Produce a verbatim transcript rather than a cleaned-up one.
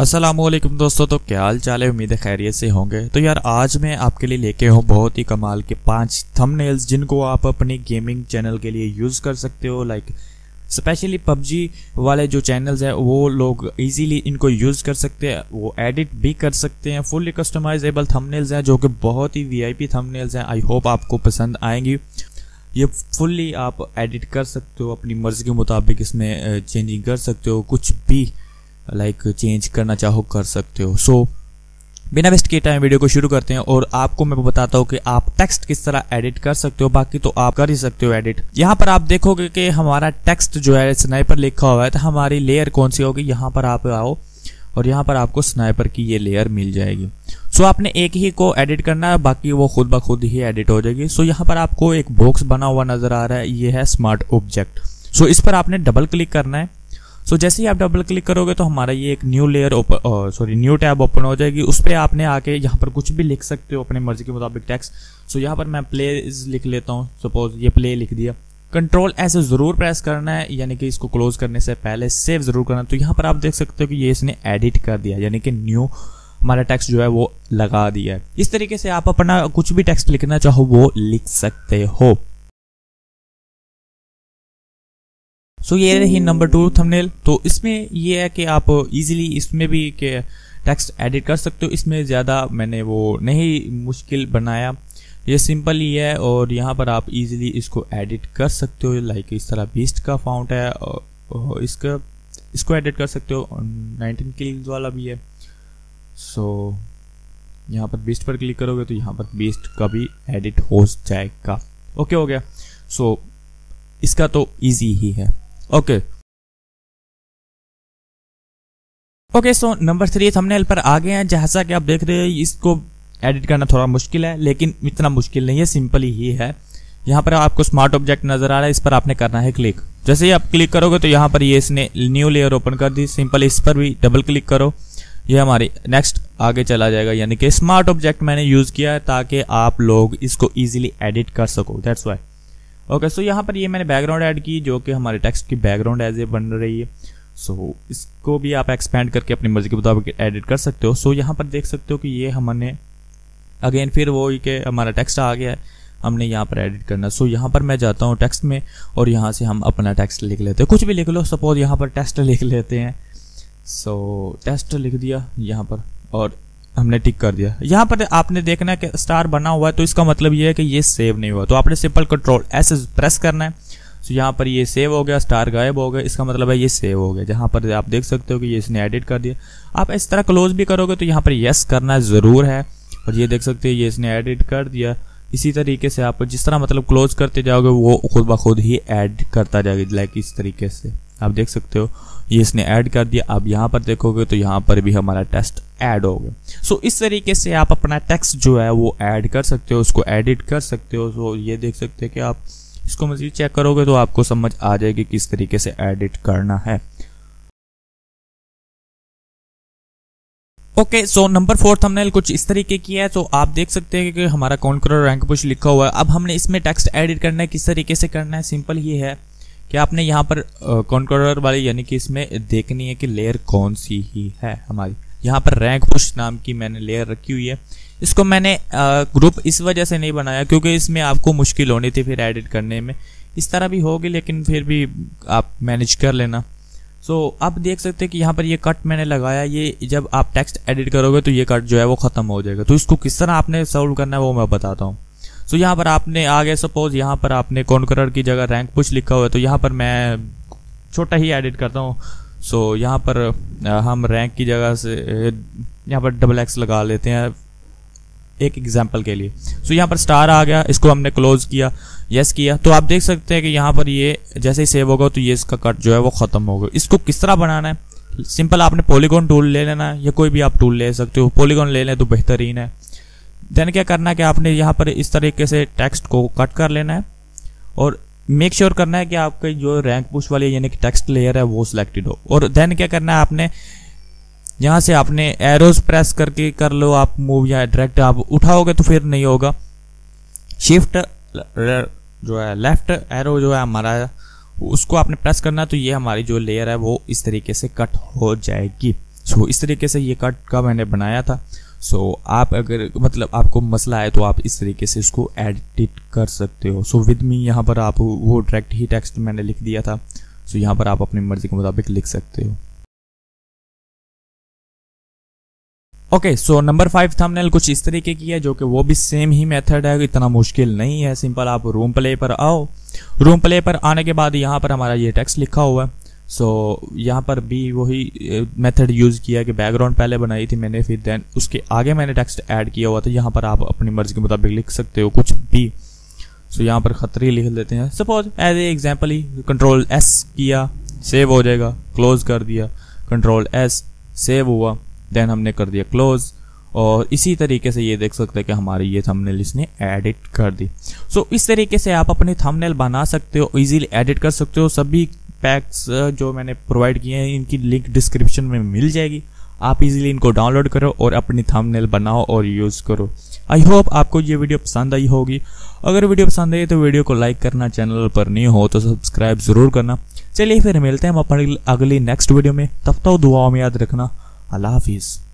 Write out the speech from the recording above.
अस्सलामुअलैकुम दोस्तों, तो क्या हाल चाल है। उम्मीद है खैरियत से होंगे। तो यार आज मैं आपके लिए लेके हूँ बहुत ही कमाल के पांच थंबनेल्स जिनको आप अपनी गेमिंग चैनल के लिए यूज़ कर सकते हो। लाइक स्पेशली पबजी वाले जो चैनल्स हैं वो लोग इजीली इनको यूज़ कर सकते हैं, वो एडिट भी कर सकते हैं। फुल्ली कस्टमाइजेबल थंबनेल्स हैं जो कि बहुत ही वीआईपी थंबनेल्स हैं। आई होप आपको पसंद आएंगी। ये फुल्ली आप एडिट कर सकते हो, अपनी मर्ज़ी के मुताबिक इसमें चेंजिंग कर सकते हो, कुछ भी लाइक चेंज करना चाहो कर सकते हो। सो so, बिना वेस्ट किए टाइम वीडियो को शुरू करते हैं और आपको मैं बताता हूँ कि आप टेक्स्ट किस तरह एडिट कर सकते हो। बाकी तो आप कर ही सकते हो एडिट। यहाँ पर आप देखोगे कि हमारा टेक्स्ट जो है स्नाइपर लिखा हुआ है, तो हमारी लेयर कौन सी होगी। यहाँ पर आप आओ और यहाँ पर आपको स्नाइपर की ये लेयर मिल जाएगी। सो so, आपने एक ही को एडिट करना है, बाकी वो खुद ब खुद ही एडिट हो जाएगी। सो so, यहाँ पर आपको एक बॉक्स बना हुआ नजर आ रहा है, ये है स्मार्ट ऑब्जेक्ट। सो so, इस पर आपने डबल क्लिक करना है। सो so, जैसे ही आप डबल क्लिक करोगे तो हमारा ये एक new layer open sorry new tab open हो जाएगी। उस पर आपने आके यहाँ पर कुछ भी लिख सकते हो अपने मर्जी के मुताबिक टेक्स्ट। सो so, यहाँ पर मैं प्ले लिख लेता हूँ। सपोज ये प्ले लिख दिया। कंट्रोल ऐसे जरूर प्रेस करना है, यानी कि इसको क्लोज करने से पहले सेव जरूर करना। तो यहाँ पर आप देख सकते हो कि ये इसने एडिट कर दिया, यानी कि न्यू हमारा टेक्स्ट जो है वो लगा दिया है। इस तरीके से आप अपना कुछ भी टेक्स्ट लिखना चाहो वो लिख सकते हो। सो so, ये रही नंबर टू थंबनेल। तो इसमें ये है कि आप इजीली इसमें भी के टेक्स्ट एडिट कर सकते हो। इसमें ज़्यादा मैंने वो नहीं मुश्किल बनाया, ये सिंपल ही है और यहाँ पर आप इजीली इसको एडिट कर सकते हो। लाइक इस तरह बीस्ट का फाउंट है और इसका इसको एडिट कर सकते हो। नाइनटीन किल्स वाला भी है। सो so, यहाँ पर बीस्ट पर क्लिक करोगे तो यहाँ पर बीस्ट का भी एडिट हो जाएगा। ओके हो गया। सो so, इसका तो इजी ही है। Okay okay so number three thumbnail पर आ गए हैं। जैसा कि आप देख रहे हैं इसको एडिट करना थोड़ा मुश्किल है, लेकिन इतना मुश्किल नहीं है, सिंपल ही है। यहाँ पर आपको स्मार्ट ऑब्जेक्ट नजर आ रहा है, इस पर आपने करना है क्लिक। जैसे ही आप क्लिक करोगे तो यहाँ पर ये इसने न्यू लेयर ओपन कर दी। सिंपल इस पर भी डबल क्लिक करो, ये हमारी नेक्स्ट आगे चला जाएगा। यानी कि स्मार्ट ऑब्जेक्ट मैंने यूज किया है ताकि आप लोग इसको इजीली एडिट कर सको, दैट्स वाई। ओके सो यहाँ पर ये मैंने बैकग्राउंड ऐड की जो कि हमारे टेक्स्ट की बैकग्राउंड एज ए बन रही है। सो so, इसको भी आप एक्सपेंड करके अपनी मर्जी के मुताबिक एडिट कर सकते हो। सो so, यहाँ पर देख सकते हो कि ये हमने अगेन फिर वो कि हमारा टेक्स्ट आ गया है, हमने यहाँ पर एडिट करना। सो so, यहाँ पर मैं जाता हूँ टेक्स्ट में और यहाँ से हम अपना टेक्स्ट लिख लेते हैं। कुछ भी लिख लो, सपोज यहाँ पर टेस्ट लिख लेते हैं। सो so, टेस्ट लिख दिया यहाँ पर और हमने टिक कर दिया। यहाँ पर आपने देखना है कि स्टार बना हुआ है, तो इसका मतलब ये है कि ये सेव नहीं हुआ। तो आपने सिंपल कंट्रोल एस प्रेस करना है। तो यहाँ पर ये सेव हो गया, स्टार गायब हो गया, इसका मतलब है ये सेव हो गया। जहाँ पर आप देख सकते हो कि ये इसने एडिट कर दिया। आप इस तरह क्लोज भी करोगे तो यहाँ पर यस करना जरूर है और ये देख सकते हो ये इसने एडिट कर दिया। इसी तरीके से आप जिस तरह मतलब क्लोज करते जाओगे वो खुद ब खुद ही ऐड करता जाएगा। लाइक इस तरीके से आप देख सकते हो ये इसने ऐड कर दिया। अब यहाँ पर देखोगे तो यहाँ पर भी हमारा टेक्स्ट ऐड हो गया। सो इस तरीके से आप अपना टेक्स्ट जो है वो ऐड कर सकते हो, उसको एडिट कर सकते हो। सो ये देख सकते हैं कि आप इसको मजीद चेक करोगे तो आपको समझ आ जाएगी किस तरीके से एडिट करना है। Okay so number four thumbnail कुछ इस तरीके की है। तो आप देख सकते हैं कि हमारा कॉन्करर रैंक पुश लिखा हुआ है। अब हमने इसमें टेक्स्ट एडिट करना है, किस तरीके से करना है। सिंपल ये है कि आपने यहाँ पर कॉन्करर वाली यानी कि इसमें देखनी है कि लेयर कौन सी ही है हमारी। यहाँ पर रैंक पुश नाम की मैंने लेयर रखी हुई है। इसको मैंने ग्रुप इस वजह से नहीं बनाया क्योंकि इसमें आपको मुश्किल होनी थी फिर एडिट करने में। इस तरह भी होगी लेकिन फिर भी आप मैनेज कर लेना। सो so, आप देख सकते हैं कि यहाँ पर ये कट मैंने लगाया। ये जब आप टेक्स्ट एडिट करोगे तो ये कट जो है वो खत्म हो जाएगा। तो इसको किस तरह आपने सॉल्व करना है वो मैं बताता हूँ। सो so, यहाँ पर आपने आगे सपोज यहाँ पर आपने कॉन्करर की जगह रैंक पुश लिखा हुआ है, तो यहाँ पर मैं छोटा ही एडिट करता हूँ। सो so, यहाँ पर हम रैंक की जगह से यहाँ पर डबल एक्स लगा लेते हैं एक एग्जांपल के लिए। सो so, यहाँ पर स्टार आ गया, इसको हमने क्लोज किया, यस किया। तो आप देख सकते हैं कि यहाँ पर ये जैसे ही सेव होगा तो ये इसका कट जो है वो खत्म होगा। इसको किस तरह बनाना है, सिंपल आपने पॉलीगॉन टूल ले लेना है या कोई भी आप टूल ले सकते हो। पॉलीगॉन ले लें तो बेहतरीन है। देन क्या करना है कि आपने यहाँ पर इस तरीके से टेक्स्ट को कट कर लेना है और मेक श्योर करना है कि आपके जो रैंक पुश वाली यानी कि टेक्स्ट लेयर है वो सिलेक्टेड हो। और देन क्या करना है आपने यहाँ से आपने एरोज प्रेस करके कर लो आप मूव, या डायरेक्ट आप उठाओगे तो फिर नहीं होगा। शिफ्ट जो है लेफ्ट एरो जो है हमारा उसको आपने प्रेस करना, तो ये हमारी जो लेयर है वो इस तरीके से कट हो जाएगी। सो इस तरीके से ये कट का मैंने बनाया था। सो आप अगर मतलब आपको मसला है तो आप इस तरीके से इसको एडिट कर सकते हो। सो विद मी यहाँ पर आप वो डायरेक्ट ही टेक्स्ट मैंने लिख दिया था। सो यहाँ पर आप अपनी मर्जी के मुताबिक लिख सकते हो। Okay, so number five thumbnail कुछ इस तरीके की है, जो कि वो भी सेम ही मेथड है, इतना मुश्किल नहीं है। सिंपल आप रूम प्ले पर आओ, रूम प्ले पर आने के बाद यहाँ पर हमारा ये टेक्स्ट लिखा हुआ है। सो so, यहाँ पर भी वही मेथड यूज़ किया कि बैकग्राउंड पहले बनाई थी मैंने, फिर देन उसके आगे मैंने टेक्स्ट ऐड किया हुआ था। यहाँ पर आप अपनी मर्जी के मुताबिक लिख सकते हो कुछ भी। सो so, यहाँ पर खतरी लिख लेते हैं सपोज एज ए एग्जाम्पल ही। कंट्रोल एस किया, सेव हो जाएगा, क्लोज कर दिया, कंट्रोल एस, सेव हुआ, देन हमने कर दिया क्लोज। और इसी तरीके से ये देख सकते हैं कि हमारी ये थंबनेल इसने एडिट कर दी। सो so, इस तरीके से आप अपनी थंबनेल बना सकते हो, इजीली एडिट कर सकते हो। सभी पैक्स जो मैंने प्रोवाइड किए हैं इनकी लिंक डिस्क्रिप्शन में मिल जाएगी, आप इजीली इनको डाउनलोड करो और अपनी थंबनेल बनाओ और यूज़ करो। आई होप आपको ये वीडियो पसंद आई होगी। अगर वीडियो पसंद आई तो वीडियो को लाइक करना, चैनल पर नहीं हो तो सब्सक्राइब जरूर करना। चलिए फिर मिलते हैं हम अपनी अगली नेक्स्ट वीडियो में, तब तक दुआओं में याद रखना। अल्लाह हाफिज़।